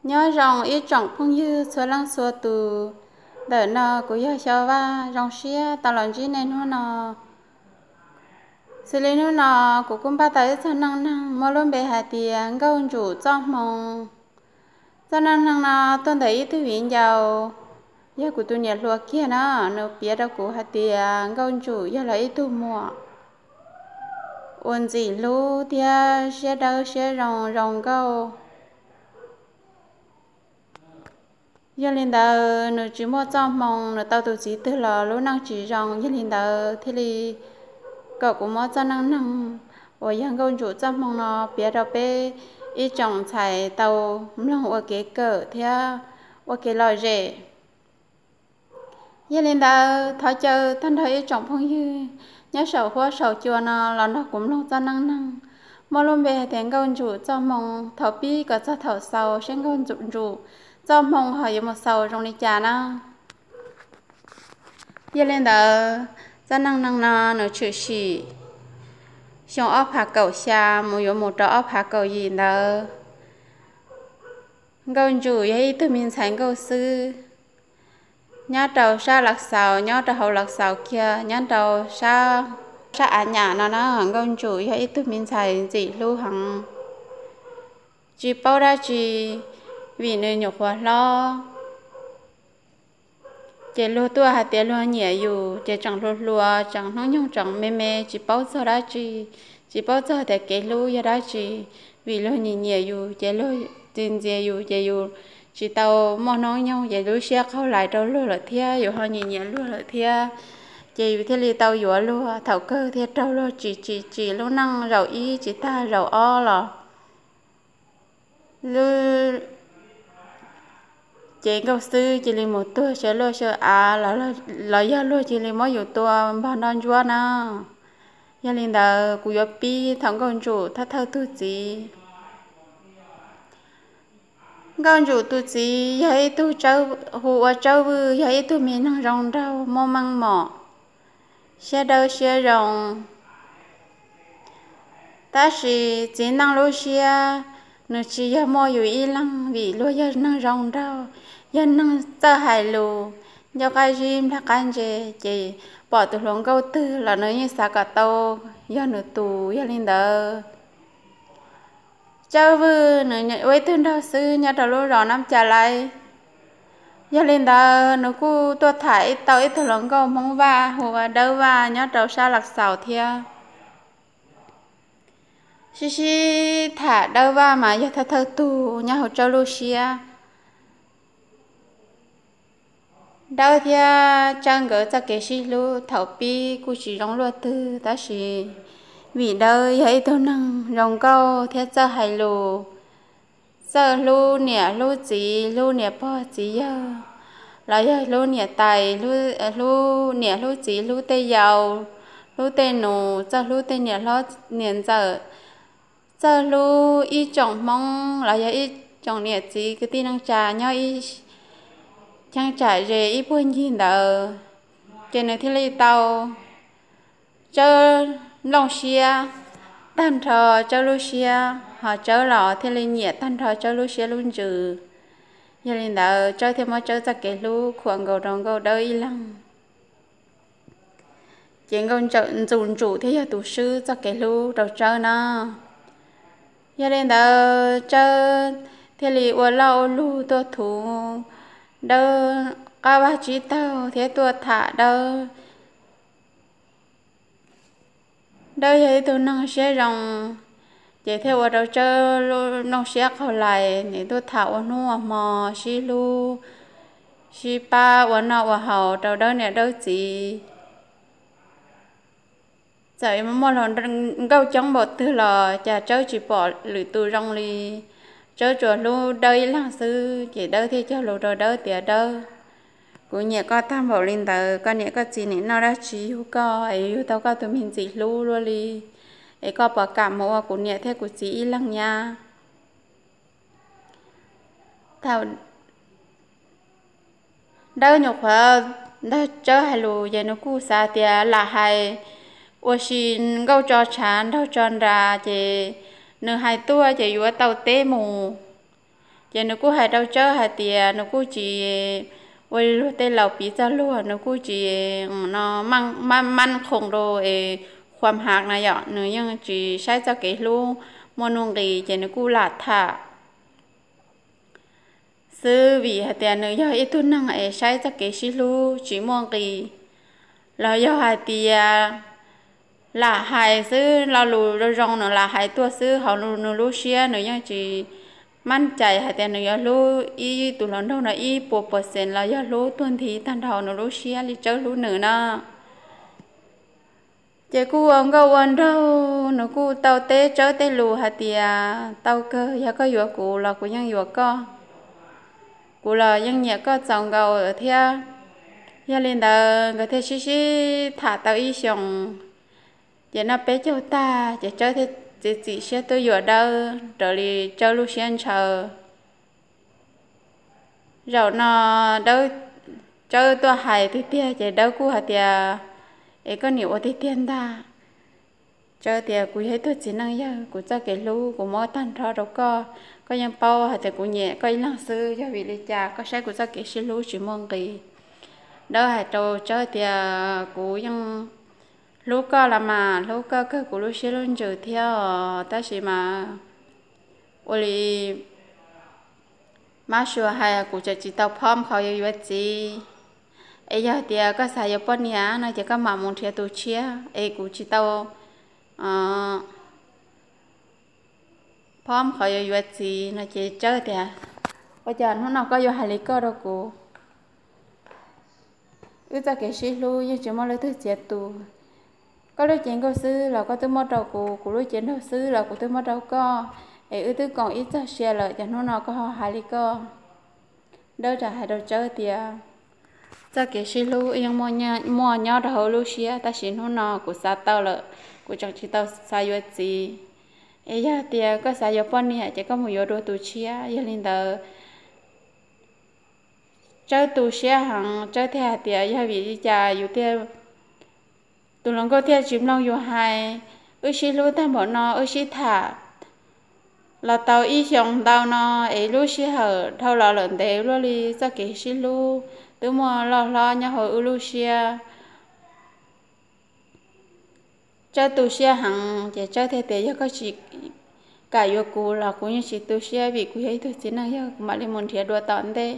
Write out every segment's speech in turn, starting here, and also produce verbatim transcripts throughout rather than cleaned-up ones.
nhớ rằng ít trọng không như số lăng số từ đỡ nọ của giờ cho va rong xía tao làm gì nên nó nọ xử lý nó nọ của cũng ba tới cho năng năng mua luôn bề hạt tiền câu chủ cho mong cho năng năng nọ tôi thấy tôi viện giàu giờ của tôi nhận luật kia nó nó biết đâu của hạt tiền câu chủ giờ lấy tôi mua ôn gì lu tia xe đâu xe rong rong câu giờ lên đầu nó chỉ mua cho mong nó tao tụi chỉ từ là lúc năng chỉ rong giờ lên đầu thì li cậu cũng mua cho năng năng ở yang công chủ cho mong nó biết đâu bé ít trồng xài tàu lòng ở cái cỡ theo ở cái lò rễ giờ lên đầu thọ chờ thân thấy trồng phong như nhớ sầu hoa sầu chua nó là nó cũng lo cho năng năng mua luôn về tiền công chủ cho mong thọ pi có cho thọ sầu sen công chủ chủ cho mong hỏi một sầu trong đi trà nó giờ lên đó cho năng năng nó nó chịu xì xong ốp hạt cầu xa một yếu một trò ốp hạt cầu gì đó công chủ ấy từ mình thành cầu sư nhớ đầu sa lạc sầu nhớ đầu hậu lạc sầu kia nhớ đầu sa sa à nhà nó nó công chủ ấy từ mình thành gì lưu hằng chỉ bao ra chỉ vì nơi nhục quá lo chỉ lúa tua hạt tiền lúa nhẹอยู่chỉ chẳng lúa lúa chẳng nó nhung chẳng mê mê chỉ bao giờ đã chỉ chỉ bao giờ để cái lúa giờ đã chỉ vì lúa nhẹ nhẹอยู่chỉ lúa tiền dễอยู่chỉอยู่chỉ tàu mò nói nhau chỉ lúa xe khâu lại đâu lúa là thiaอยู่họ nhẹ nhẹ lúa là thia chỉ vì thế li tàuอยู่lúa thầu cơ thia đâu lúa chỉ chỉ chỉ lúa năng rau y chỉ ta rau o là lúa chị câu sư chị liền một tua sẽ lo sợ à là là là do lo chị liền mớiอยู่ตัวบ้านนอนจัวนะยาลินดากูยอปีทั้งคนจูถ้าเธอตุจีคนจูตุจียายตุเจ้าหัวเจ้าบือยายตุมีนั่งรองเรามอมังหมอเสียเดาเสียรองแต่สิจีนั่งรู้เสียนึกชียามออยู่อีหลังวิโลยนั่งรองเรายันนั่งเจอหายลูยกอาจิมทักกันเจเจปอตุหลงเก้าตื้อละเนยสากาโตยันหนูตูยันลินเดอเจ้าวือหนูไว้ตื้นดาวซื้อยันดาวรู้รอน้ำจ่าไหลยันลินเดอหนูกูตัวถ่ายเตาอิตุหลงเก้ามองว่าหัวเดาว่ายันดาวซาหลักเสาเทียชิชิถ่าเดาว่ามายันเธอเธอตูยันหัวเจ้าลูเชียđầu thì chẳng có cho cái gì luôn thầu pi cũng chỉ rong luôn từ đó là vì đâu vậy tôi năng rong câu theo cho hay lù giờ lu nè lu gì lu nè bao gì giờ lại giờ lu nè tài lu lu nè lu gì lu tây dầu lu tây nụ giờ lu tây nè lo nè giờ giờ lu y trồng mong lại giờ y trồng nè gì cái tin năng trà nhau y chẳng trải về ít buồn gì đâu trên này thì lấy tàu cho lòng xia tan thọ cho lu xia họ cho lọ thì lấy nhẹ tan thọ cho lu xia luôn trừ giờ lên đó cho thêm một cho cái cái lu khoảng cầu đồng cầu đôi lăng chuyện con chọn dùng chủ thế giờ tủ sư cho cái lu đầu trâu nó giờ lên đó cho thì lấy uo lau lu to thủ đâu các bác chỉ tao thế tôi thả đâu đâu vậy tôi năng sẽ rong vậy theo ở đâu chơi nó sẽ khâu lại để tôi thả ở nó mò xí lu xí ba ở nó ở hậu đâu đó nè đâu gì vậy mà mỗi lần câu chống bột thứ là chả chơi chỉ bỏ lưỡi tôi rong li chơi chuột lu đây là sư chỉ đâu thì cho lu rồi đâu tiệt đâu cũng nhẹ có tham bảo linh tờ con nhẹ có gì này nó đã chỉ hú co ấy tao có tụi mình chỉ lu luôn đi ấy có bỏ cảm mua cũng nhẹ theo của chỉ lăng nha tao đâu nhục hả đâu chơi hay lu vậy nó cú xa tiệt là hay ủa xin câu cho chán đâu tròn ra chị nửa hai tua chị vừa tàu té mù giờ nó cũng hay đâu chớ hay tiền nó cũng chỉ ôi lúc tây lẩu bí ra luôn nó cũng chỉ nó măng man man khổng rồiความหักนะยะหนูยังจีใช้จะเกลูมอนุงดีเจนกูหลาดถาซื้อวีหาแต่หนูยออีตุนังเอใช้จะเกชิลูจีมองดีแล้วยอหาเตียหลาหายซื้อเราลูเรารองหนูหลาหายตัวซื้อเขาหนูหนูรู้เชียหนูยังจีมั่นใจหาแต่หนูยอรู้อีตุลันเท่านั้นอีปวดเปอร์เซ็นต์เรายอรู้ตัวทีทันเท่าหนูรู้เชียลิเจ้ารู้หนูนะgiờ cô ông có quan đâu nó cô tàu té chớ té lù hả tiề tàu cơ giờ có vừa cụ là cụ nhân vừa co cụ là nhân nhẹ có chồng gầu ở thia giờ lên đó cái thế xí xí thả tàu y xong giờ nó bé châu ta giờ chớ thế chỉ chỉ sẽ tôi vừa đâu rồi đi chớ lu xuyên chờ rồi nó đâu chớ tôi hài thế tia giờ đâu cô hả tiề ấy có nhiều thì tiền ta cho tiền cũng thấy tôi chỉ năng giờ cũng cho cái lú cũng mỗi tan thọ đâu có có những bao hay thì cũng nhẹ có năng sư cho vị lý cha có sai cũng cho cái xí lú chỉ mong kỳ đó hay đâu cho tiền cũng những lú có là mà lú có cái cũng lú xí luôn trừ theo ta chỉ mà ôi má sửa hay cũng chỉ tao phom khỏi yêu gì ấy giờ thì có xài ở bên nhà nó chỉ có mà một thiệt tu chia ấy cũng chỉ tao phom khỏi yêu gì nó chỉ chơi thì bây giờ nó nào có yêu hai lý cơ đâu cô ước cho cái xí lui nhưng chỉ mong lấy thứ chết tu có lấy chuyện câu sư là có thứ mất đầu cô cô lấy chuyện câu sư là cô thứ mất đầu co ấy ước thứ còn ít cho xe lợi cho nó nào có hai lý cơ đâu trả hai đầu chơi thì cho cái xí lu yên mua nhà mua nhau đầu lu xía ta xin hôm nọ của sa tao lợ của chẳng chỉ tao sai vật gì ấy giờ thì có sai vật bao nhiêu chỉ có một yếu đồ tu xía giờ lên đó chơi tu xía hàng chơi theo thì giờ vì cha yếu theo tu lòng có theo chim lòng yếu hai ơi xí lu ta bỏ nó ơi xí thả là tao ý xong tao nó ấy lu xí hở thâu lọ lợn để lu đi cho cái xí lu tôi mua lo lo nhà hồi Ulusia cho tôi xe hàng để cho thế thế cho có chị cả yêu cô là cũng như chị tôi xe vì cô ấy tôi chỉ năng yêu mà lên muốn thiệt đùa tận đây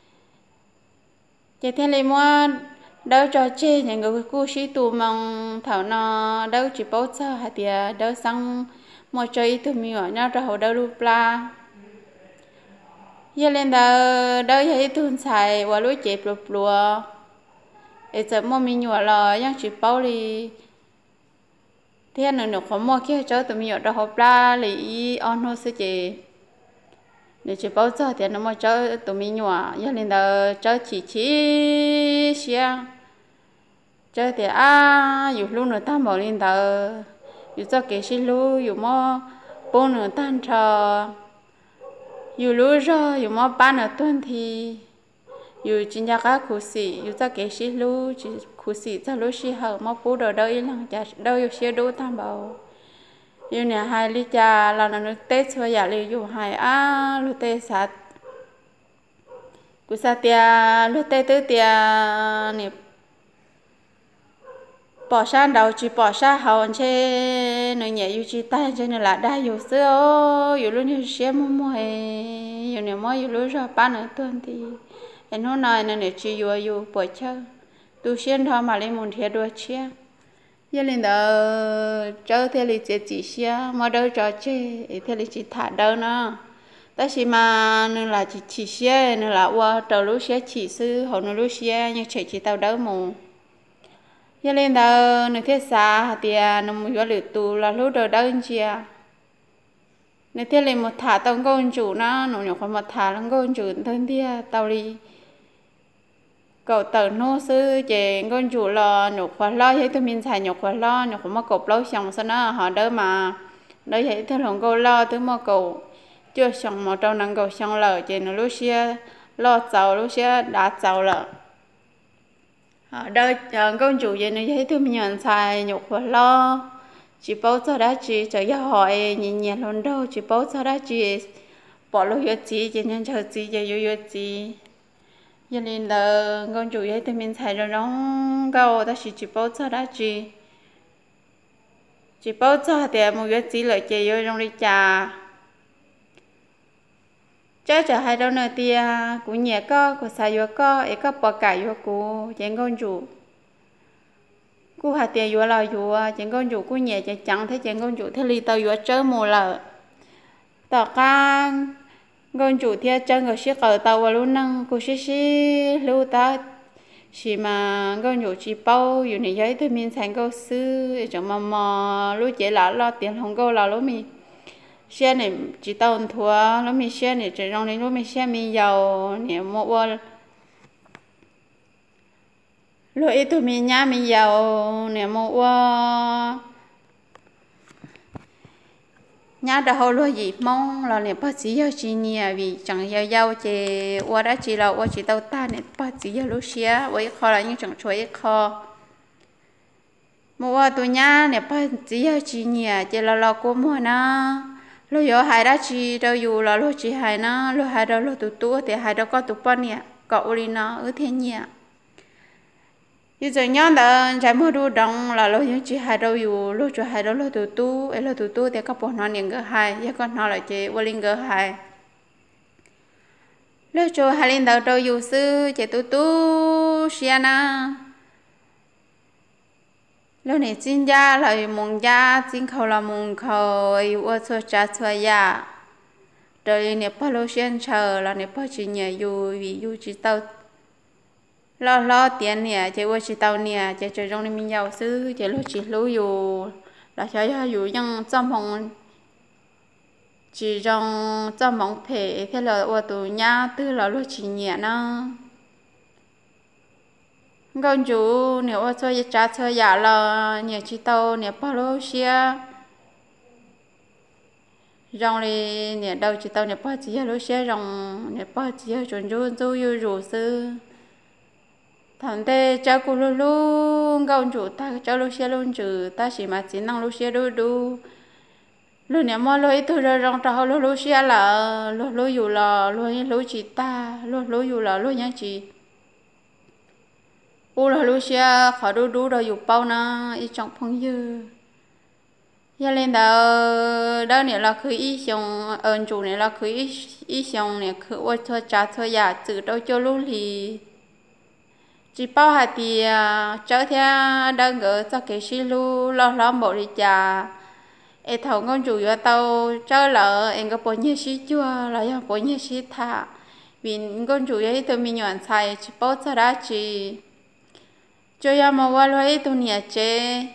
để thế này mua đâu cho chơi những người cô sĩ tù mong thảo nó đâu chỉ bảo cho hạt tiền đâu sang mua chơi tôi mi ở nhau rồi đâu lu pla giờ lên đó đâu thấy tuần xài và lối chẹp lụp lùa để giờ mua mình nhỏ là yang chỉ bao đi thế nên nó không mua kia cho tụi mình ở đó học la lý on hồ sơ chị để chỉ bao giờ thì nó mua cho tụi mình nhỏ giờ lên đó cho chỉ chỉ xia cho thì à dù luôn nữa ta bảo lên đó dù cho cái xí lu dù mua bốn nữa tan trò dù lúa rồi dù mà bán ở tuần thì dù chính gia các khu sĩ dù cho cái xí lúa chỉ khu sĩ cho lúa xí hở mà bố đồ đâu yên chả đâu dù xí đu tham bảo dù nè hai lý cha là nó tết xưa giờ li dù hai á lúa tết sát cú sát tia lúa tết tứ tia nè bỏ sang đầu chỉ bỏ sang hậu chế nơi nhẹ yêu chỉ tay cho nên là đa yêu xưa yêu luôn yêu xé mua mua yêu nhiều mua yêu luôn rồi bán ở tuần thì em hôm nay nên để chỉ yêu yêu bỏ chơi tu xuyên thôi mà lên muốn thiệt đua chia giờ lên đó chơi theo lịch chỉ chỉ xé mà đâu trò chơi theo lịch chỉ thả đâu nữa ta chỉ mà nên là chỉ chỉ xé nên là qua đầu lúc xé chỉ sư họ nó lúc xé nhưng chỉ chỉ tao đâu mù giờ lên đó nơi thế xa thì nó muốn gọi lửa tù là lúc đầu đâu chia nơi thế lên một thả tao con chủ nó nó nhỏ còn một thả nó con chủ thân thì tao đi cậu tờ nô sư chị con chủ là nhục khoa lo thấy tôi mình xài nhục khoa lo nhục mà cột lâu xong sao nó họ đỡ mà đỡ thấy tôi lòng câu lo tôi mà cậu chưa xong một trâu năng cậu xong lờ chị nó lúc xưa lo giàu lúc xưa đã giàu lợ đây con chủ gì này thấy tôi mình nhận xài nhục và lo chỉ bảo cho đã chỉ cho gia hỏi nhìn nhìn luôn đâu chỉ bảo cho đã chỉ bỏ lô yếu gì chỉ nên chờ gì chỉ yếu yếu gì cho nên là con chủ yếu thì mình xài rồi nó gạo ta chỉ chỉ bao cho đã chỉ chỉ bao cho thì một yếu gì lợi chỉ yếu trong đi trà chắc chở hai đâu nữa thì cũng nhẹ có của xài yếu có ấy có bỏ cải yếu của chén con chủ cú hạt tiền yếu là yếu chén con chủ cú nhẹ chén trắng thế chén con chủ thế li tàu yếu chơi mù lợ tỏ ca con chủ theo chân ở chiếc cờ tàu và luôn năng cô xí xí lưu ta chỉ mà con chủ chỉ baoอยู่ใน giấy thì mình thành câu sư chẳng mà mà lúc chế là lo tiền không câu là lúc mình xe này chỉ tàu thua lúc mình xe này chỉ trong này lúc mình xe mình giàu nếu mộtวันlúc ấy tụi mình nhá mình giàu nếu mộtวันnhá đã hồi lúc gì mong là nếu bác sĩ yêu chị nhỉ vì chẳng yêu yêu chị qua đã chỉ là qua chỉ tao ta nếu bác sĩ yêu lúc xưa với kho là những chẳng chuối kho mua tụi nhá nếu bác sĩ yêu chị nhỉ chị là là cô mua na lúc yêu hai đã chỉ đâu yêu là lúc chỉ hai na lúc hai đâu lúc tụi tụi thì hai đâu có tụi bao nhỉ cậu đi nó ở thế nhỉ bây giờ nhá đã trái mua đồ đong là lo những chị hai đâuอยู่lo cho hai đâu lo tụt tu ấy lo tụt tu thì các bọn nó những cái hai giờ con nó là chị vô linh cái hai lo cho hai linh đầu đâuอยู่sư chị tụt tu xia na lo này xin gia là mong gia xin khâu là mong khâu ấy vô cho cha cho ya rồi nếu bao lâu xuyên chờ là nếu bao chị nhảyอยู่vìอยู่chỉ tao lo lo tiền nè chị qua chị tàu nè chị chơi trong này mình giàu sư chị lo chị lúอยู่là cho choอยู่ยังtrong phòng chỉ trong trong phòng thể thế là qua tụ nhà tư là lo chị nhẹ nó con chú nếu qua chơi trả chơi giả là nhẹ chị tàu nè bao lâu xia trong này nè đâu chị tàu nè bao chị lú xia trong nè bao chị chuẩn chuẩn chú yêu rủ sư thằng tê cháu cô lu lu con chủ ta cháu lu xe luôn chữ ta chỉ mà chỉ năng lu xe đu đu lu nhà mua lu ít thôi rồi rong trâu lu lu xe là lu lu dù là lu lu chỉ ta lu lu dù là lu nhá chỉ u là lu xe khó đu đu rồi dù bao na ít trong phong dư giờ lên đó đó này là cứ ít xong ơn chủ này là cứ ít ít xong này cứ ôi thôi trả thôi giả chữ đâu cho lu thì chỉ bao hạt thì trở theo đơn gỡ cho cái xí lu lo lo bộ đi chả em thầu con chủ cho tao trở lỡ em có bao nhiêu xí chua là do bao nhiêu xí thả vì con chủ ấy tôi mình nhận xài chỉ bao giờ đã chỉ cho ya mà qua lo tôi nhẹ chế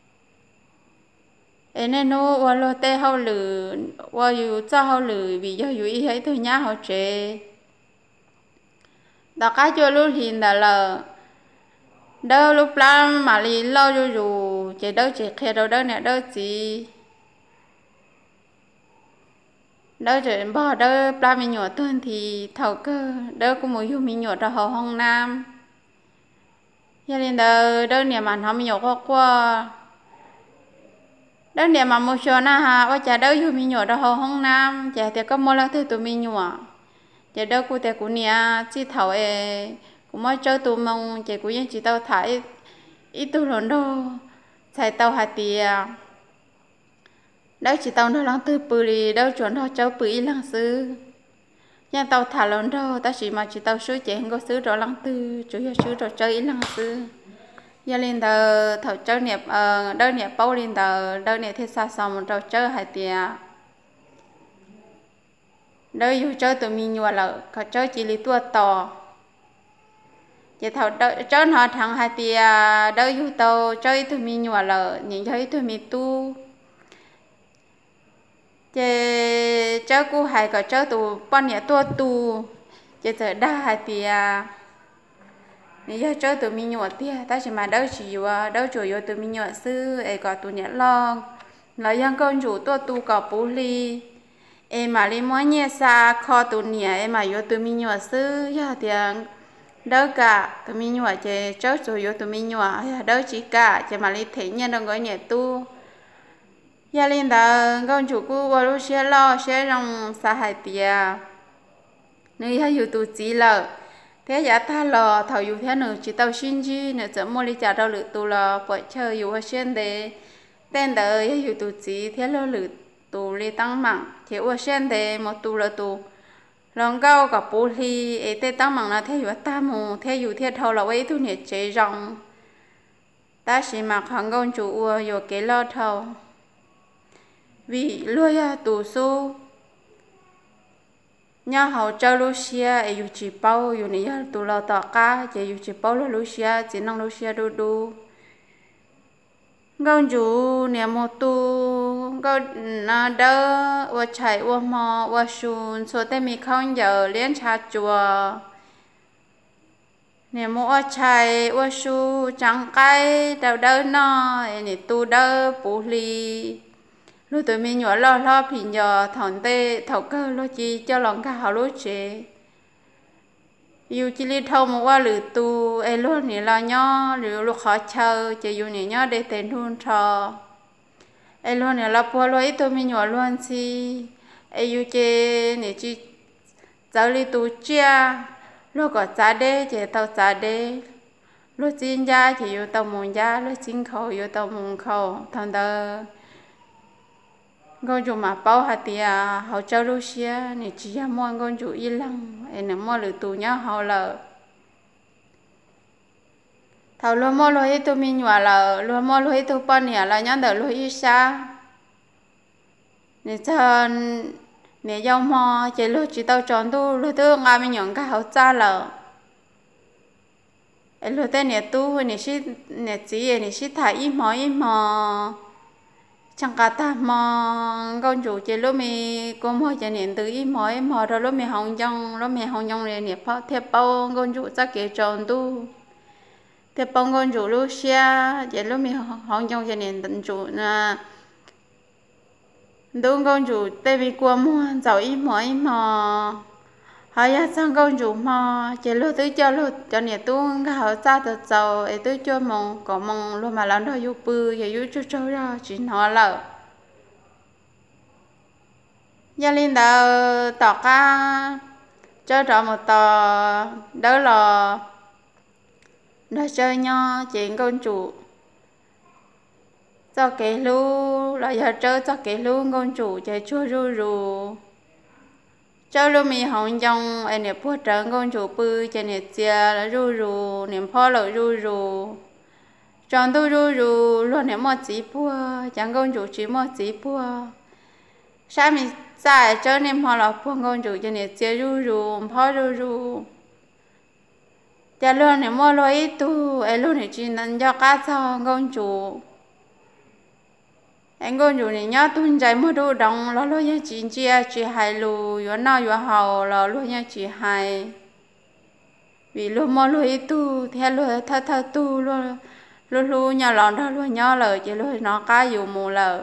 em nên nó qua lo tê hao lử quaอยู่cho hao lử vì doอยู่ý ấy tôi nhá hao chế đó cái cho lúc hiện là là đâu lúc làm mà đi lâu rồi rồi chỉ đâu chỉ khi đâu đâu nè đâu chỉ đâu chỉ bỏ đâu làm mình nhỏ hơn thì thầu cơ đâu có muốn dùng mình nhỏ ra hồ Hồng Nam cho nên đâu đâu nè mà họ mình nhỏ qua qua đâu nè mà một số na ha ở chả đâu dùng mình nhỏ ra hồ Hồng Nam chả thì có mua lá thứ tụi mình nhỏ chả đâu cụ thể cụ nè chỉ thầu e cũng mới chơi tụi mong chỉ cũng chỉ tao thải ít tụi lớn đâu xài tao hạt tiền đâu chỉ tao nó lăng tư bự đi đâu chuẩn đâu cháu bự lăng sư nhà tao thả lớn đâu ta chỉ mà chỉ tao sửa chế không có sửa rồi lăng tư chủ yếu sửa rồi chơi lăng sư giờ lên tờ thầu chơi nẹp ờ đâu nẹp bao lên tờ đâu nẹp thế sao xong một trò chơi hạt tiền đâu yêu chơi tụi mình nhiều là có chơi chỉ lý tua to chỉ thầu chơi họ thằng hai tia đâu yêu tàu chơi tụi mình nhiều là những chơi tụi mình tu chỉ chơi cô hai có chơi tụ bọn nhẹ tua tu chỉ chơi đa hai tia nếu giờ chơi tụi mình nhiều tia ta chỉ mà đâu chỉ yêu đâu chủ yếu tụi mình nhiều sư ấy có tụi nhẹ lo là yang con chủ tua tu có bù li em mà đi mua nhẹ xa kho tụi nhẹ em mà yêu tụi mình nhiều sư giờ tiền đâu cả tụi mình nhỏ chơi chớ rồi vô tụi mình nhỏ đâu chỉ cả chỉ mà đi thấy nhân đâu có nhẹ tu gia linh đã con chủ cũ qua lúc xe lo xe rong xa hải tiề nơi hayอยู่tụ chỉ lợ thế giá tha lò thầuอยู่thế nữa chỉ tàu xin chi nữa chấm mua đi trả đâu lử tụ lò bỏ chơiอยู่ở trên đấy tên đời hayอยู่tụ chỉ thế lo lử tụ đi tăng mạng thế ở trên đấy một tụ là tụ lòng caoกับปูthì ấy tê tăng mạng là thếอยู่ta mù thếอยู่thế thầu là ấy tụ nhiệt chế rong ta chỉ mặc hàng con chủ uaอยู่cái lo thầu vì lôi à tụ su nhà họ cho Lucia ấy yêu chỉ bao yêu này tụ lo tỏ cá chỉ yêu chỉ bao là Lucia chỉ năng Lucia đu đu con chủ nhà một tu con na đỡ và chạy và mò và xuân số tên mi không giờ liên chặt chùa nhà một chạy và su trắng cây đào đỡ nó này tu đỡ bù li lúc tụi mình nhỏ lo lo phì nhỏ thằng tê thầu cơ lo chi cho lòng cả họ lối chế yêu chỉ li thâu một qua lử tu ai luôn này là nhỏ lử lúc khó chơi chỉ yêu này nhỏ để tiền hôn trò ai luôn này là bùa lối tụi mình nhỏ luôn si ai yêu chế này chỉ giáo li tu chia lúc có giá đê chỉ tàu giá đê lúc chín giá chỉ yêu tàu mùng giá lúc chín khẩu yêu tàu mùng khẩu thằng đó con chủ mà bao hạt tiề họ cho Lucia này chỉ là mua con chủ y lăng em mua lử tù nhá họ là thầu luôn mua lối tụi mình nhỏ là luôn mua lối tụi con nhà là nhá đỡ lối xa này cho này giao mò chỉ lối chỉ tao chọn tu lối tu ngay mình nhận cái hậu cha là lối tên này tu này xí này chỉ này xí thải im mò im mò chẳng cả ta mà con chủ chỉ lúc mi con mua chỉ niệm từ ít mỗi mà rồi lúc mi hồng trong lúc mi hồng trong này niệm phật theo bao con chủ chắc kể tròn tu theo bao con chủ lúc xe chỉ lúc mi hồng trong chỉ niệm tận chủ là đúng con chủ tại vì qua mua giàu ít mỗi mà hay là sang con chủ mà chỉ lúc tới cho lúc cho niệm tu cái họ ra từ giàu ấy tới cho mong có mong lúc mà làm đó yêu bự và yêu cho cho ra chỉ nó là gia linh đã tỏ ca cho trọ một tờ đó là đã chơi nhau chuyện con chủ cho cái lu là giờ chơi cho cái lu con chủ chạy chua ru ru cho lu mi hồng trong anh này bút trắng con chủ bự chạy này chia là ru ru niệm phò là ru ru chọn tu ru ru luôn niệm một chỉ bùa chẳng con chủ chỉ một chỉ bùa sao mình sai cho niệm phò là bùa con chủ chạy này chia ru ru phò ru ru cha luôn niệm một lối tu anh luôn này chỉ nên cho cá cho con chủ anh con chủ này nhớ tuân trái mua đồ đồng lo lo nhớ chỉ chia chỉ hai lù yo nào yo hậu lo lo nhớ chỉ hai vì lo mua lo tu theo lo thà thà tu lo lo lo nhớ lo đó lo nhớ lời chỉ lo nó cáอยู่mù lời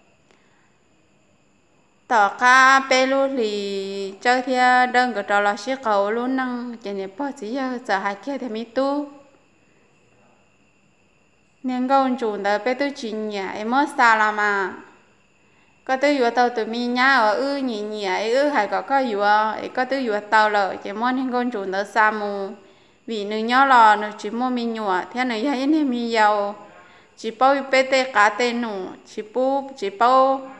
tỏ cá pe lo thì chơi theo đơn cái trò là xí cầu lo năng chỉ này bỏ chỉ giờ giờ hai kia thì mi tu nên con chủ đã biết tôi chỉ nhà em mất xa là mà có tôi vừa tàu tụi mình nhá ở ư nhỉ nhỉ ư hay có có vừa có tôi vừa tàu lợi chỉ muốn nên con chủ đã xa mù vì nữ nhỏ lò nữ chỉ mua mình nhựa thế nữ hay nên mình giàu chỉ bao bê tê cá tê nụ chỉ bu chỉ bao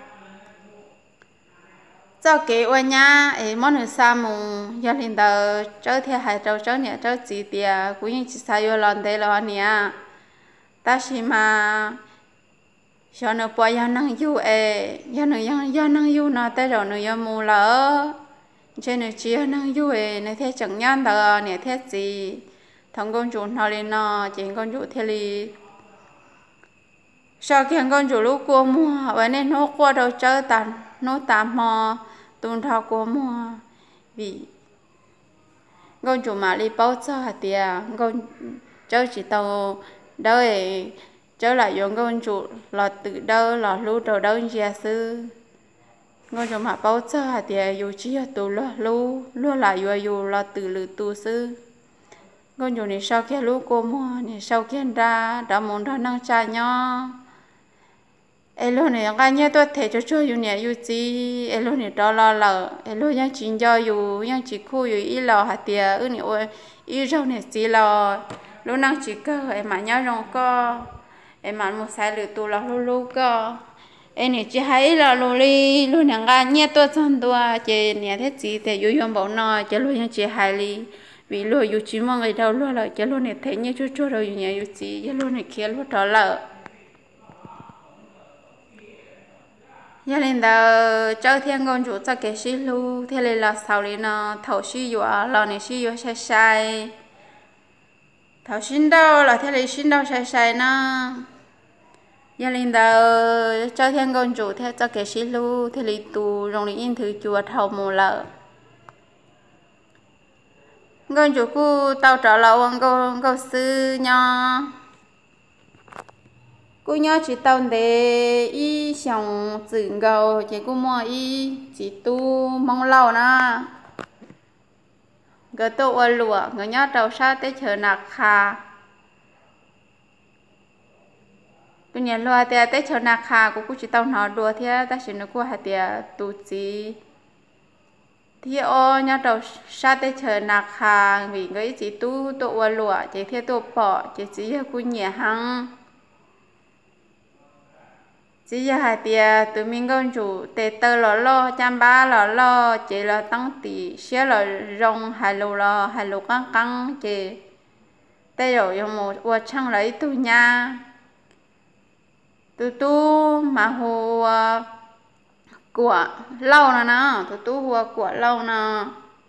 cho kế qua nhá em muốn nữ xa mù giờ liền tàu chơi theo hai trâu chơi nhẹ chơi chỉ tiề cũng như chỉ xài vô lần thế là nhỉ ta chỉ mà cho nó bỏ ra năng yêu ấy cho nó ra năng yêu nó tới rồi nó yêu mù lỡ cho nó chỉ năng yêu ấy nó thế chẳng nhăn tờ nó thế gì thằng con chủ nó lên nó chỉ con chủ thế li sau khi con chủ lúc qua mua vậy nên nó qua đâu chơi tàn nó tạm mò tuần thao qua mua vì con chủ mà đi bao giờ thì con chơi chỉ tàu đời trở lại dùng con chủ là tự đâu là lưu đầu đâu nhà sư con chủ mà bao giờ thì dù chỉ là tụ là lưu lưu lại dù dù là tự lử tụ sư con chủ này sau khi lưu cô mua này sau khi ra đã muốn ra năng cha nhau em luôn này cái nhớ tôi thấy cho chơiอยู่เนี่ยอยู่จีเอลูเนี่ยดอลลาร์ละเอลูยังจินยออยู่ยังจีคู่อยู่อีหล่อหาเตียอือเนี่ยโอ้ยอีเราเนี่ยจีหล่อลูกนั่งจีก็เอ็มมาเนี่ยรองก็เอ็มมาหมดสายหรือตัวเราลูกก็เอ็เนี่ยจีให้เราลูลีลูเนี่ยกันเนี่ยตัวจนตัวเจเนี่ยแท้จีแต่อยู่ยอมบอกน้อยเจลูยังจีให้ลีvìลูอยู่จีมองไอ้เราลูเลยเจลูเนี่ยthấyเนี่ยชั่วๆเราอยู่เนี่ยอยู่จีเจลูเนี่ยเขียนลูกดอลลาร์gia đình đó cho thiên con chủ cho cái xí lu thế này là sau này nó thầu xí dùa lò này xí dùa sai sai thầu xin đâu là thế này xin đâu sai sai nó gia đình đó cho thiên con chủ theo cho cái xí lu thế này tù rong in thử chùa thầu mù lợ con chủ cu tao trở lại con con con sư nho cô nhớ chỉ tao để ý xong dựng gầu chỉ cô mua ý chỉ tu mong lâu na cái tô ở lụa người nhớ đầu sa tới chờ nạc khà tôi nhận lụa thì tới chờ nạc khà của cô chỉ tao nói đùa thế ta chỉ nói cô hạt thì tu chỉ thì ô nhớ đầu sa tới chờ nạc khà vì người chỉ tu tô ở lụa chỉ theo tô bỏ chỉ chỉ cô nhẹ hăng chỉ giờ hai tia tụi mình con chủ tê tơ lò lo chăm ba lò lo chỉ là tăng tỷ xé là rong hai lô lo hai lô căng căng chỉ tê rồi dùng một uất chăng lấy tụi nhà tụi tu mà hồ của lâu nè nè tụi tu hồ của lâu nè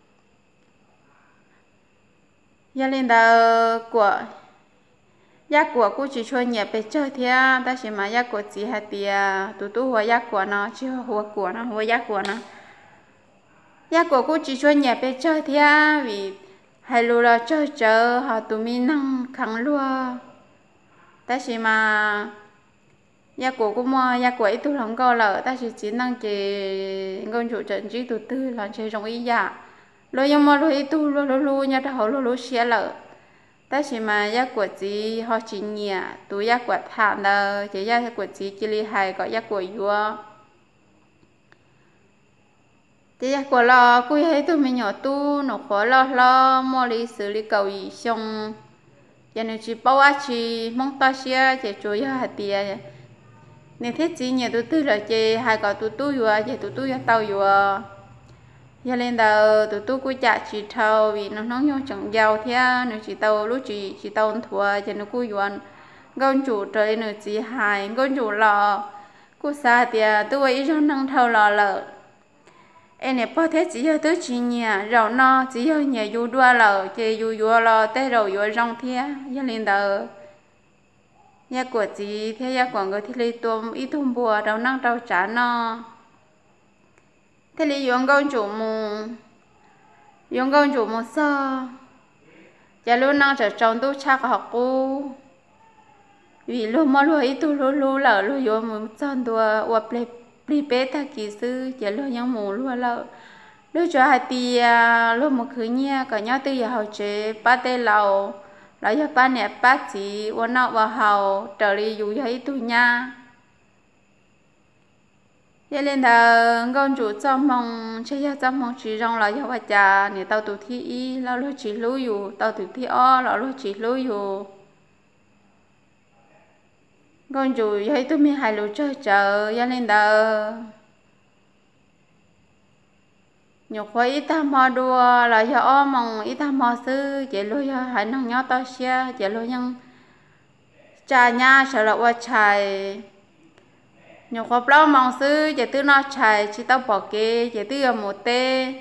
gia đình đó của giác của cô chỉ cho nhẹ về chơi thế ta chỉ mà giác của chỉ hạt tiền tụ tụ hoa giác của nó chứ hoa của nó hoa giác của nó giác của cô chỉ cho nhẹ về chơi thế vì hai lô là chơi chơi họ tụi mình năng kháng lúa ta chỉ mà giác của cô mua giác của ít tụ lòng co lợ ta chỉ chỉ năng chỉ con chủ trận chỉ tụ tư là chơi trong ý giả lôi nhưng mà lôi ít tụ lôi lôi lôi nhà ta lôi lôi xé lợ ta chỉ mà giác của chị họ chỉ nhẹ tú giác của thảm đâu chỉ giác của chị chỉ li hai có giác của vua chỉ giác của lo cúi hay tụi mình nhỏ tu nó khó lo lo mua đi xử lý cầu gì xong cho nên chỉ bao á chỉ mong ta xia chỉ chú ý hạt tiền nên thế chỉ nhẹ tu tư là chỉ hai có tu tu vua chỉ tu tu giác tàu vua gia lên đầu tụi tôi cũng chả chỉ thâu vì nó nói nhau chẳng giàu thế nếu chỉ tàu lúc chỉ chỉ tàu thua cho nó cũng yuan con chủ trời nữa chỉ hài con chủ lò cũng xa thì tôi ấy trong năng thâu lò lợ em này bao thế chỉ cho tôi chỉ nhà rau no chỉ cho nhà du đua lợ chỉ du du lò té rồi du rong thế gia lên đầu nhà của chị thế nhà của người thì lấy tôm ít tôm bùa đâu năng đâu trả no thế li dùng con chủ mù dùng con chủ mù sao giờ luôn năng trở trong tu chắc học cô vì luôn mà luôn ít tu luôn luôn lỡ luôn dùng một chân tua hoặc ple ple bé ta kỹ sư giờ luôn những mù luôn lỡ lúc cho hai tia luôn một khứ nhia cả nhau từ giờ học chế ba tê lầu lại giờ ba nè ba chỉ quan nọ vào hầu trở đi dù cho ít tu nha vậy nên là con chủ trong mong chơi ra trong mong chỉ trong là do bà cha này tao tụi thi y lo lo chỉ lối dù tao tụi thi o lo lo chỉ lối dù con chủ vậy tụi mình hai lối chơi chờ vậy nên là nhiều khối ít tham mò đua là do mong ít tham mò sư vậy lối hai nông nhau tao xia vậy lối nhân cha nha sợ là qua chạy nhiều khóa bao mong sư chỉ tư nó chạy chỉ tao bỏ kê chỉ tư ở một tê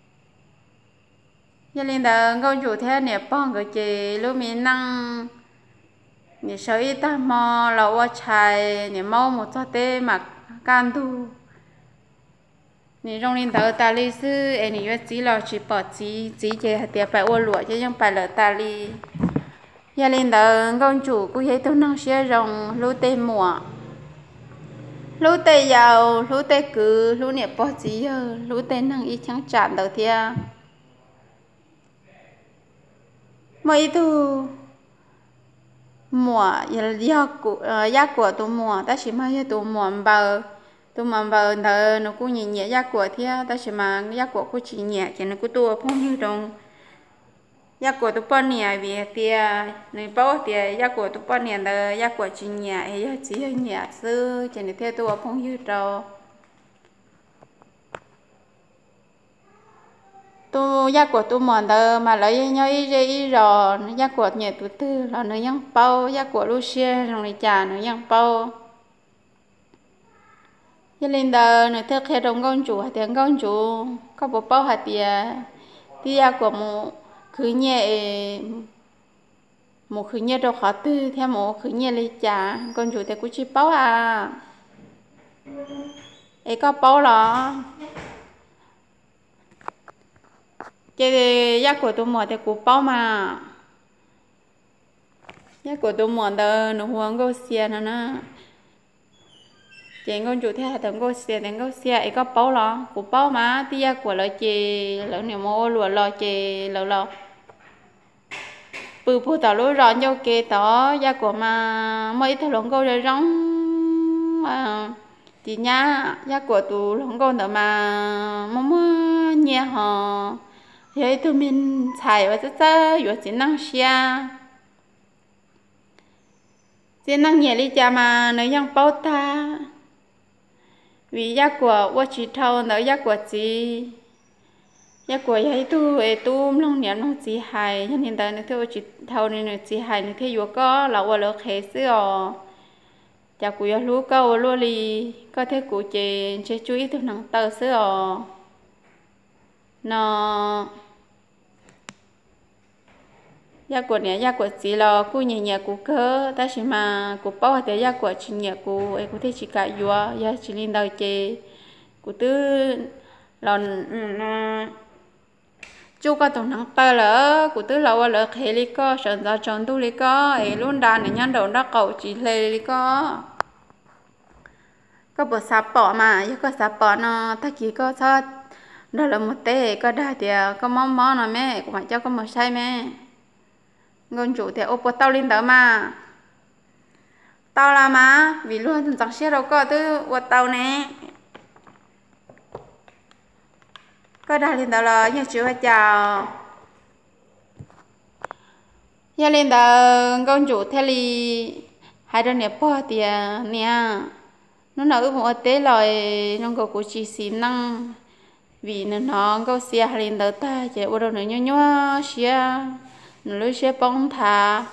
cho nên là con chủ thế này bong cái chị lúc mình năng để sợ ít ta mò là qua chạy để mau một cho tê mà can thu nè trong nên tao ta li sư em này chỉ là chỉ bỏ chỉ chỉ chỉ hạt tiền phải uốn lụa chứ không phải là ta li cho nên là con chủ cũng thấy tôi năng xe rồng lúa tê mùa lúa tê giàu lúa tê cứ lúa nè bỏ chỉ lúa tê năng ít trắng chạm đầu tiên mấy tu mùa giờ của giá của tụ mùa ta chỉ mà tụ mùa bờ tụ mùa bờ thờ nó cũng nhẹ nhẹ giá của thế ta chỉ mà giá của cũng chỉ nhẹ cho nó cũng tua phong như đồng giá của tụ bao nhẹ vì thì này bao thì giá của tụ bao nhẹ thờ giá của chỉ nhẹ ấy chỉ nhẹ sư cho nên theo tua phong như đâu tôi giá của tôi mòn thờ mà lấy nhau ít ra ít rồi nó giá của nhẹ tụi tư là nó yang bao giá của Lucia rồi này trả nó yang bao cho nên thờ nó theo hệ đồng con chủ hay tiếng con chủ có bộ bao hạt tiền thì giá của một cứ nhẹ một cứ nhẹ đâu khó tư theo một cứ nhẹ lấy trả con chủ thì cũng chỉ bao à ấy có bao là cái giá của tôi mua thì cũng bao mà giá của tôi mua đó nó huống có xe nữa nè chị con chủ thế thằng có xe thằng có xe ấy có bao lo cũng bao mà thì giá của lợi chị lợi nhiều mua lúa lo chị lợi lo bự bự tao lúa rồi nhau kê tao giá của mà mấy thằng lông câu rồi rong à chị nhá giá của tôi lông câu đó mà mua mua nhẹ hả thế tụi mình xài và rất rất nhiều chức năng xe chức năng nhẹ đi cha mà nếu yang bao ta vì giá của quá chỉ thâu nếu giá của gì giá của ấy tu ấy tu long nhẹ long chỉ hay cho nên ta nếu theo chỉ thâu nên nó chỉ hay nếu theo vừa có là qua lỡ khé xưa cha của lúa câu lúa li có thể của chị chế chú ý từ năng tơ xưa nó giá của này giá của chỉ là cô nhẹ nhẹ của cơ ta chỉ mà của bao thì giá của chỉ nhẹ của ấy có thể chỉ cả vừa giá chỉ linh đầu chè của tư lòn chú có tổng năng tơ lỡ của tư là lỡ khé li có sơn ra tròn tu li có ấy luôn đàn này nhăn đầu nó cầu chỉ lê li có có bộ sạp bỏ mà giá có sạp bỏ nó ta chỉ có sao đó là một té có đa thì có món món nào mẹ cũng phải cho có một sai mẹ con chủ thì ốp tao lên đó mà tao là mà vì luôn chẳng xe đâu có từ ốp tao nè có đa lên đó là nhà chú hay chào nhà lên đó con chủ theo li hai đứa nẹp bỏ thì nè nó nở một té rồi nó có cụ chỉ xí năng vì nó nó có xe lên đó ta chỉ ở đâu nữa nhớ nhớ xe nó lấy xe bông thà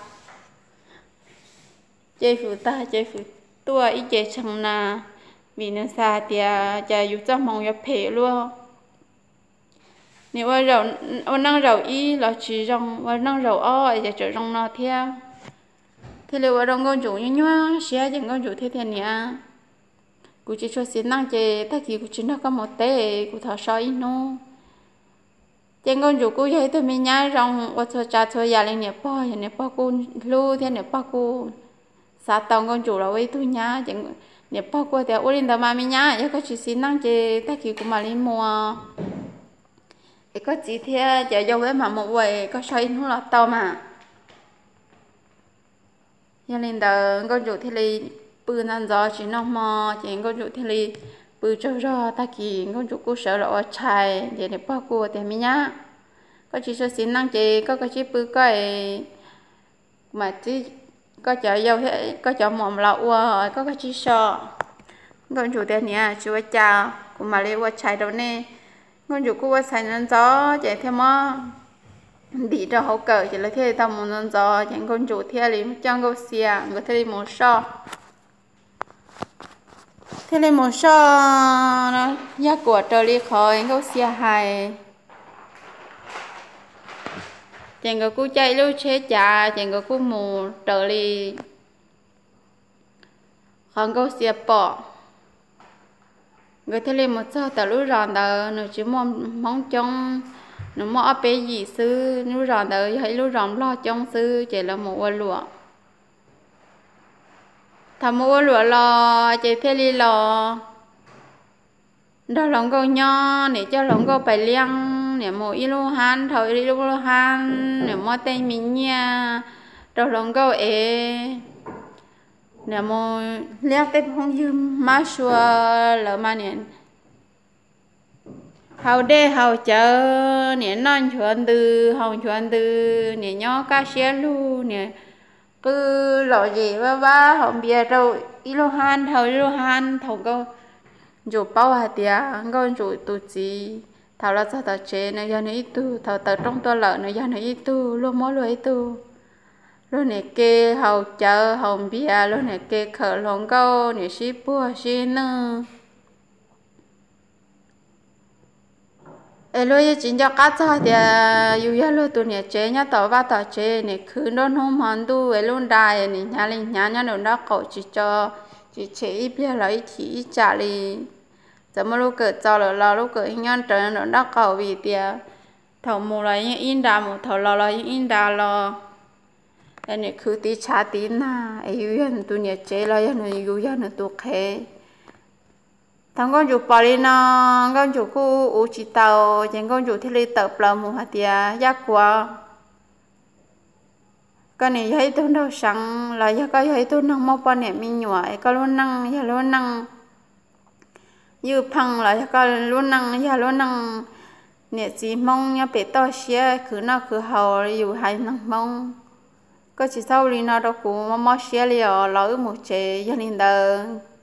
chơi phụ ta chơi phụ tua ít chơi chẳng na vì nó xa thì cha giúp cho mong nhập phê luôn nếu mà rau mà năng rau y là chỉ rong mà năng rau o thì chỉ rong nó theo thế liệu ở trong con chủ nhớ nhớ xe chẳng con chủ thế thế nè cụ chỉ cho xin năng chơi ta chỉ cụ chỉ nó có một té cụ thọ soi nó trên con chủ cô thấy tôi mình nhá rong qua cho cha cho nhà lên nè po nhà nè po cô lu thế nè po cô sát tông con chủ là với tôi nhá chẳng nè po cô thì ôn lên tao mà mình nhá giờ có chỉ xin năng chơi ta kêu cũng mà lên mua để có chỉ thế giờ dâu với mà một vậy có soi nó là tao mà nhà lên tao con chủ thì li bự nan gió chỉ nó mò trên con chủ thì li bự cho rồi ta kì con chủ cô sợ là chạy để để bao cô để mình nhá có chỉ số xin năng chị có cái chỉ bự cái mà chỉ có chợ dâu thế có chợ mỏm lậu rồi có cái chỉ sợ con chủ tiền nè chú chào cũng mà lấy qua chạy đâu nè con chủ cô qua chạy nan gió chạy theo mò đi ra hậu cờ chỉ là thế tao muốn nan gió chẳng con chủ theo lấy trong câu xìa người theo một so thế này một số nó giá của trời đi khỏi câu xe hài chẳng có cú chạy lưu chế trả chẳng có cú mù trời đi khỏi câu xe bỏ người thế này một số tao lưu ròn tao nó chỉ mong mong trong nó mong bé gì sư lưu ròn tao thấy lưu ròn lo trong sư chỉ là một ô lụa thầm mua lúa lò chị thế li lò đó lòng câu nho để cho lòng câu phải liang để mua ilu han thầu ilu han để mua tên mình nha rồi lòng câu ế nè mô liếc tép không dư má xua lỡ mà nè hầu đê hầu chờ nè non chuẩn từ hầu chuẩn từ nè nhỏ cá xe lu nè cứ lọ gì ba ba hồng bia rồi ilo han thầu ilo han thầu câu chủ bao hạt tiệt câu chủ tụ gì thầu là sao thầu chế này giờ này tu thầu tờ trong tua lợn này giờ này tu luôn mỗi loại tu luôn này kê hầu chờ hồng bia luôn này kê khở lòng câu này xí bùa xí nơ em nói chính cho cá cha thì yêu yêu luôn tụi này chế nhá tàu ba tàu chế này cứ nó không hoàn tu em luôn đài này nhà linh nhà nhà nó cậu chỉ cho chỉ chế ít bia lấy chỉ trả li giờ mà lúc cỡ cho là lo lúc cỡ nhân trời nó đã cậu vì tiền thầu mù là những in đà mù thầu lo là những in đà lo em này cứ tí trả tí na yêu yêu tụi này chế là yêu này yêu yêu này tụi khé thằng con chủ bảo đi nó con chủ khu u chỉ tàu chẳng con chủ thì lấy tập là một hạt tiền giá quá cái này thấy tôi đâu sáng là giá cái thấy tôi năng mau bao niệm mình nhỏi cái luôn năng giá luôn năng như phăng là cái luôn năng giá luôn năng nè chỉ mong nhá bé to xía cứ nó cứ hầu dù hay năng mong có chỉ sau đi nó đâu cũng mong mong xía liều lỡ một chế gia đình đời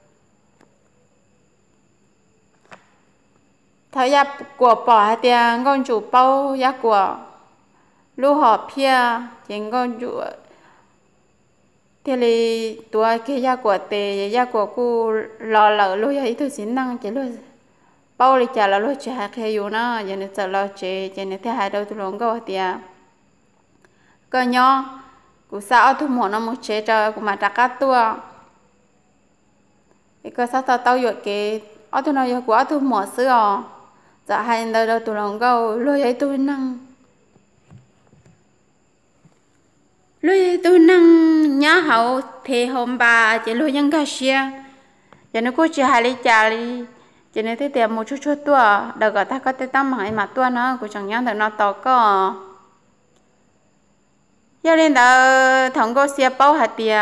thời gian của bỏ tiền con chủ bao giá của lúc họ pia chính con chủ thì là tuổi kia giá của tề giá của cô lo lỡ lúc ấy tôi xin năng chỉ lúc bao lịch trả là lúc trả khi yêu nó giờ này sợ lo chế giờ này thế hai đâu tôi luôn có tiền coi nhỏ cô sao tôi muốn nó một chế cho cô mà trả cá tua cái cơ sao tao tao dội cái ở tôi nói của tôi mua sữa dạ hai đâu đâu tôi lòng câu lôi ấy tôi năng lôi ấy tôi năng nhá hậu thì hôm bà chỉ lôi những cái xe cho nên cô chỉ hai lấy trà đi cho nên thế tiền một chút chút tua đầu cả ta có thể tắm hải mà tua nó cô chẳng nhớ được nó to có cho nên là thằng cô xe bao hạt tiền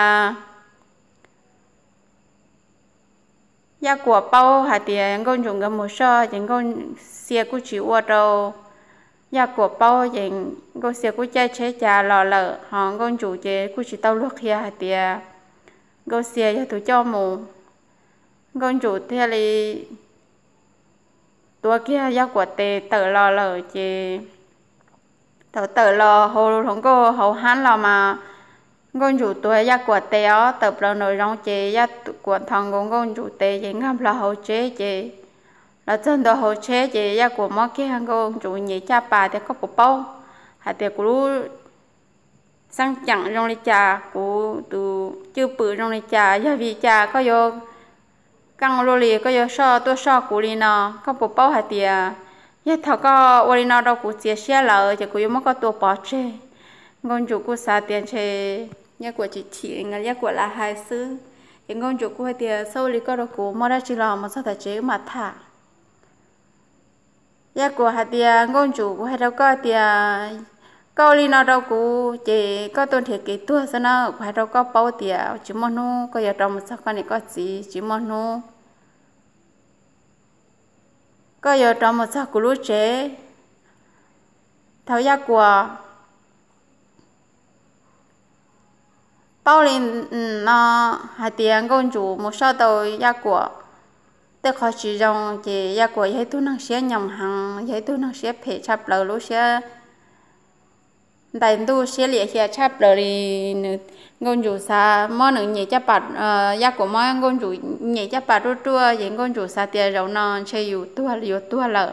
giá của bao hạt tiền con dùng cái một so những con xe của chị qua đâu giá của bao những con xe của cha chế cha lò lợ họ con chủ chế của chị tao luộc kia hạt tiền con xe cho tụi cho mù con chủ theo là tua kia giá của tề tự lò lợ chị tự tự lò hồ không có hồ hắn lò mà con chủ tuổi giá của tề ó tập là nội trong chế giá của thằng con con chủ tề chỉ ngắm là hồ chế chế là chân đó hồ chế chế giá của món kia hàng con chủ nhị cha bà thì có một bao hạt tiền của sang chẳng trong ly trà của từ chưa bự trong ly trà gia vị trà có vô căng lô lì có vô so tôi so của lì nó có một bao hạt tiền giá thằng có lì nó đâu của chia sẻ lại chỉ của vô mất cóตัวbỏ chế con chủ của xa tiền chế nhà của chị chị người nhà của là hai sư những con chủ của thì sau lý có được của mua ra chỉ là một số tài chế mà thả nhà của hai tiền con chủ của hai đâu có thì câu li nào đâu của chị có tôn thiệt kỹ tua sao nó hai đâu có bao tiền chỉ mong nu có giờ trong một số con này có gì chỉ mong nu có giờ trong một số của lúa chế thầu gia của bao lên nó hai tiền con chủ một số tàu giá của để khó chỉ dùng chỉ giá của giấy tu năng sẽ nhầm hàng giấy tu năng sẽ phải chắp lời lúc sẽ đại tu sẽ liệt sẽ chắp lời thì con chủ sa món nữa nhẹ chắp bát giá của món con chủ nhẹ chắp bát rút rua vậy con chủ sa tiền rau non chơiอยู่ตัวอยู่ตัวlợ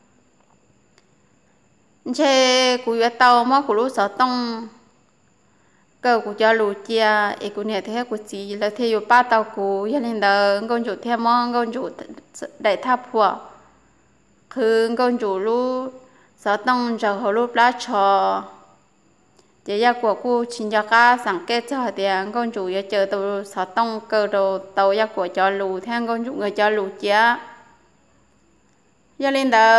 chơi của tàu món của lúc sợ tông cơ của cho lù chia ấy của nhà thế của chị là theo ba tàu của gia đình đó con chủ theo mong con chủ đại tháp củaคือcon chủ lu sợ tông chờ hồ lu lá trò chỉ gia của cô xin cho cá sáng kết cho tiền con chủ giờ chờ tàu sợ tông cơ đồ tàu gia của cho lù theo con chủ người cho lù chia gia đình đó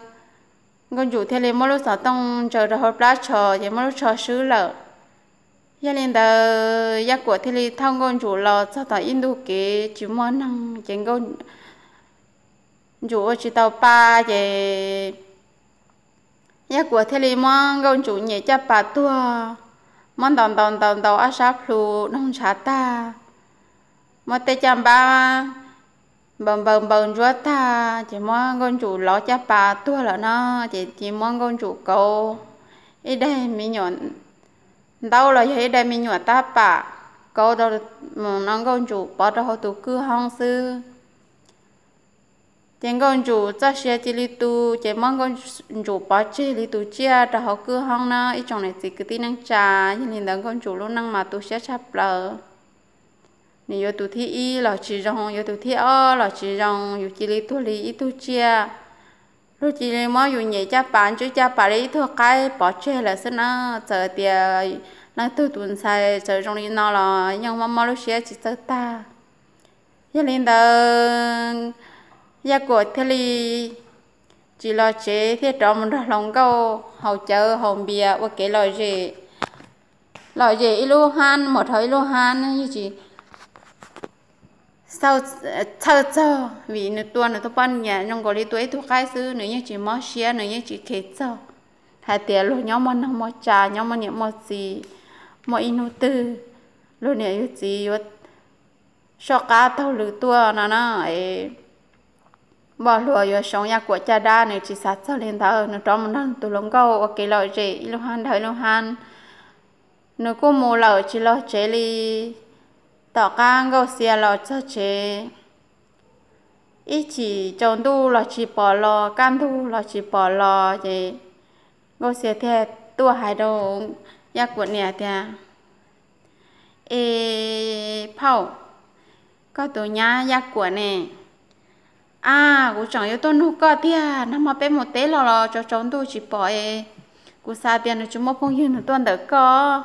con chủ theo lên mỗi lúc sợ tông chờ hồ lá trò chỉ mỗi lúc trò xứ lợ giờ lên đó giờ của thì li thong con chủ lò cho tao in đủ kế chỉ món năng chén con chủ chỉ tao ba về giờ của thì li món con chủ nhẹ cho ba tua món đòn đòn đòn đòn áo sáp lu nông chả ta mà tê chăm ba bầm bầm bầm chúa ta chỉ mong con chủ ló cha bà tua là nó chỉ chỉ mong con chủ cầu ý đây mình nhọn đâu là vậy đây mình nhọn ta bà cầu đâu nó con chủ bỏ đâu tụ cứ hong sư tiếng con chủ cho xe chỉ li tu chỉ mong con chủ bỏ chỉ li tu chia đâu họ cứ hong nó ý trong này chỉ cứ tin năng trà như nên con chủ luôn năng mà tu sẽ chấp lờ nếu như tụi thi y là chỉ rong, nếu tụi thi o là chỉ rong, nếu chỉ lấy tụi lấy ít tụi chia, rồi chỉ lấy mà nếu nhảy cha bán chứ cha bán lấy thua cái bỏ chơi là xin nó chờ tiền, nó tụi tuần sai chờ trong đi nó là nhưng mà mà lúc xưa chỉ chờ ta, giờ lên đó, giờ của thì chỉ là chế thì trong mình lòng câu hậu chờ hậu bia và cái loại gì, loại gì ilu han một thời ilu han như chị sau sau sau vì nó tuần nó tuần nhà trong gọi đi tuổi thuộc cái xứ nữa như chỉ mót xía nữa như chỉ kẹt sau hai tiền luôn nhóm mình không mót trà nhóm mình những mót gì mót inu tư luôn này như gì vậy so cá thâu lưỡi tua nó nó ấy bỏ lúa rồi sống nhà của cha đa này chỉ sát sau lên thở nó trong nó tụi lông câu ok lợi gì ilu han thời ilu han nó có mua lợi chỉ lo chế li tao càng go xe lo cho chế ít chỉ trồng tu là chỉ bỏ lo can tu là chỉ bỏ lo vậy go xe thế tua hai đồ giác quần nhà thế ê phao có tụi nhá giác quần này à cũng chẳng yếu tôi nuôi có thế nó mà bé một té lo lo cho trồng tu chỉ bỏ ê cũng xa tiền nó chúng nó phong yên nó tuần đỡ có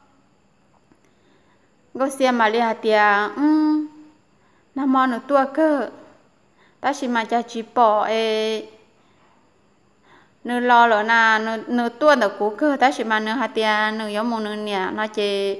có xe mà đi hạt tiền, um, nằm mòn ở tua cơ, ta chỉ mà cho chị bỏ ấy, nửa lo rồi na nửa nửa tua ở cố cơ, ta chỉ mà nửa hạt tiền nửa giống một nửa nhẹ, nó chỉ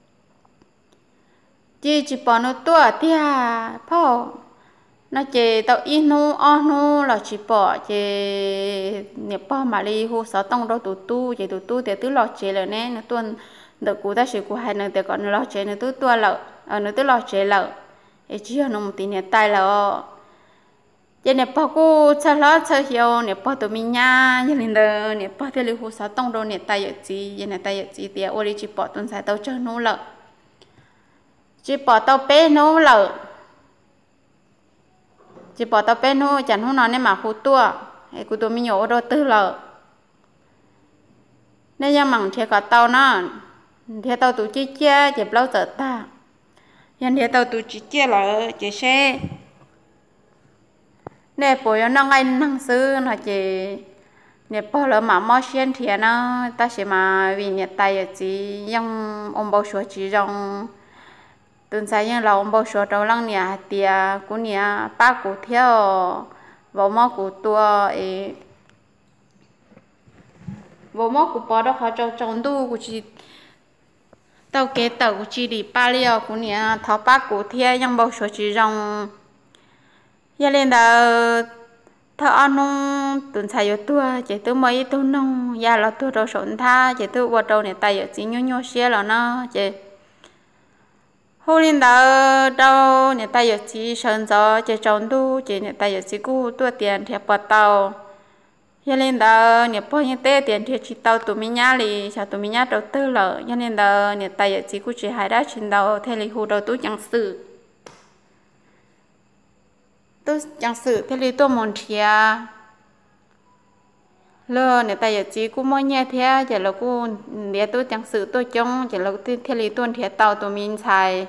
chỉ chỉ bỏ nửa tua thì à, phao, nó chỉ tao ít nô on nô là chỉ bỏ chỉ nhập bỏ mà đi hồ sáu tông đó tụt tu, chỉ tụt tu thì tứ lọt chỉ rồi nè, nửa tuần được cụ ta sẽ cụ hai nữa để còn lo chế nữa tôi tua lợ ở nữa tôi lo chế lợ ấy chỉ là một tí nhẹ tay lợ giờ nè bao cụ chơi lợ chơi hiểu nè bao tụi mình nha giờ nên là nè bao thì lưu hồ sáu tông đồ nè tay ở gì giờ nè tay ở gì thì ôi chỉ bỏ tuần sai tao chơi nô lợ chỉ bỏ tao bé nô lợ chỉ bỏ tao bé nô chẳng hôm nào nên mà khu tua ấy cụ tụi mình nhổ đồ tư lợ nên giờ mảng thiệt cả tao nó thì tao tụi chị chia chỉ bao giờ ta hiện thì tao tụi chị chia là chị xe nè bồi nó ngay năng sư nó chỉ nè bao là mà mua xuyên thì nó ta sẽ mà vì nhiệt tay chỉ yang ông bao số chỉ trong tuần sau yang là ông bao số đầu lăng nhà tiề của nhà ba của theo vào mò của tua ấy vào mò của bao đó họ cho trồng tu của chị tao kế tàu của chị đi ba liều của nhà tháo ba của theo yang bao số chỉ trong giờ lên đó thợ ăn nông tuần sau yo tua chỉ tôi mấy tôi nông giờ là tôi đâu sổn tha chỉ tôi vào đầu này tay ở chỉ nhô nhô xe là nó chỉ hôm lên đó đâu này tay ở chỉ sơn gió chỉ trồng tu chỉ này tay ở chỉ cũ tua tiền thì bắt tàu giờ lên đó này bao nhiêu tệ tiền thì chỉ tàu tụi mình nhá li sao tụi mình nhá đầu tư lợ giờ lên đó này tay ở chỉ cũ chỉ hai đá trên đầu theo li hồ đầu tu chẳng xử tôi chẳng xử theo li tôi muốn thia lơ này tay ở chỉ cũ mỗi nhẹ thế giờ là cũ để tôi chẳng xử tôi trông giờ là theo li tôi thia tàu tụi mình xài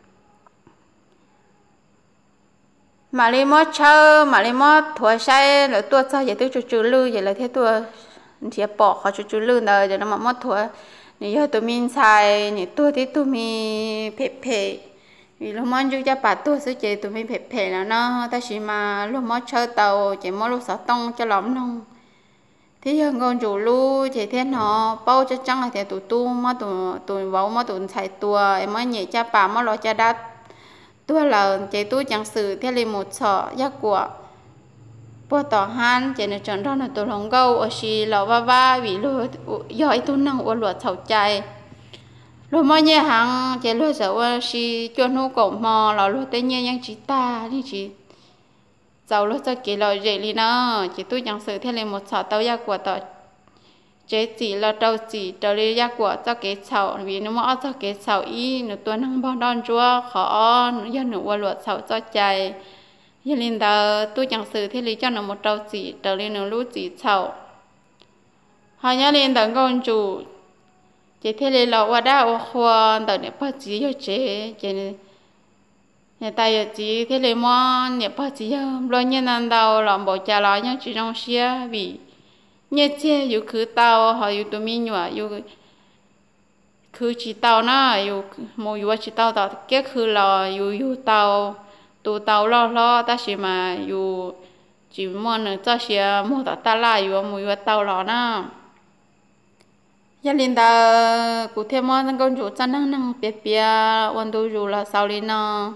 mà lấy mót chơi mà lấy mót thua sai là tua sao vậy tôi chú chú lư vậy là thế tua thì bỏ họ chú chú lư rồi giờ nó mà mót thua nếu giờ tụi mình xài nếu tua thì tụi mình phê phê vì lúc mót chú cha bà tua sẽ chơi tụi mình phê phê là nó ta chỉ mà lúc mót chơi tàu chỉ mót lúc sáu tông cho lắm nông thế giờ con chủ lu chỉ thế nó bao cho trăng là thế tụ tu mà tụ tụ vấu mà tụ chạy tua em mới nhảy cha bà mà lo cha đắt tua là chỉ tu chẳng sự thế là một sọ giác của bữa tỏ han chỉ là chọn đó là tụ lòng gâu ở xí lò va va vì lo giỏi tu năng ở luật sầu chạy rồi mọi nhà hàng chỉ lo sợ ở xí cho nó cổng mò là lo tên nhà yang chỉ ta đi chỉ giàu lo cho kỹ lo dễ đi nó chỉ tu chẳng sự thế là một sọ tao giác của tao chế chỉ là đâu chỉ đâu đi giác của cho cái sầu vì nó mà cho cái sầu ý nó tuần năng bao đòn chúa khó nó do nó qua luật sầu cho chạy giờ linh ta tôi chẳng xử thế lý cho nó một đâu chỉ đâu đi nó lú chỉ sầu họ nhớ linh ta con chủ chế thế lý là qua đau khoa đâu để bắt chỉ cho chế chế nhà ta giờ chỉ thế lý mà nhà bắt chỉ lo như nan đâu làm bộ cha lo nhớ chỉ trong xia vì nhớ che yêu cứ tao họ yêu tụi mình nhở yêu cứ chỉ tao nó yêu mua yêu chỉ tao tao cái cứ là yêu yêu tao tụ tao lo lo ta chỉ mà yêu chỉ mua nữa cho xia mua tao ta la yêu mua yêu tao lo nó gia đình ta cụ thể mà con chủ chân năng năng bia bia quan tu chủ là sao đi nó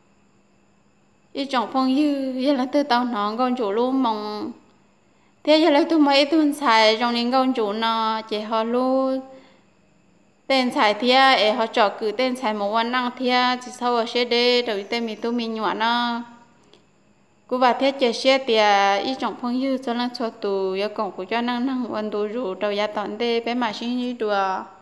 ý trọng phong như giờ là từ tao nó con chủ luôn mong thế giờ lấy tụi mấy tuần xài trong những con chủ nó chỉ họ luôn tên xài thia để họ chọn cứ tên xài một quan năng thia chỉ sau ở xe đê rồi tên mình tụi mình nhỏ nó cú bà thế chỉ xe tiề ý trọng phong như cho nó cho tụ giờ còn của cho năng năng quan tụ rủ đầu giá tận đê bé mà xin như đùa